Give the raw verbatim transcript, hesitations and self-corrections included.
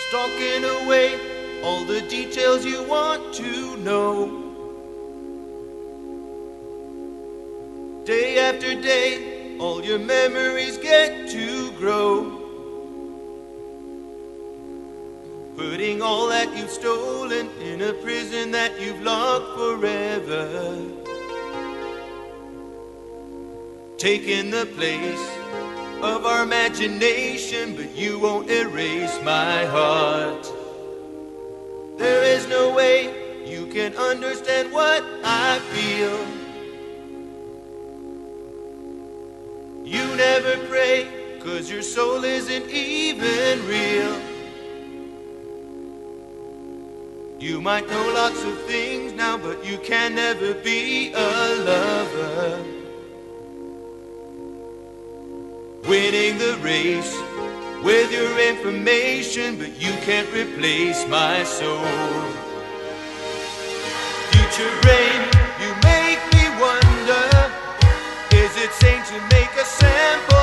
stalking away all the details you want to know. Day after day, all your memories get to grow. Putting all that you've stolen in a prison that you've locked forever. Taking the place of our imagination, but you won't erase my heart. There is no way you can understand what I feel. You never pray, 'cause your soul isn't even real. You might know lots of things now, but you can never be a lover. Winning the race with your information, but you can't replace my soul. Future rain, you make me wonder, is it sane to make a sample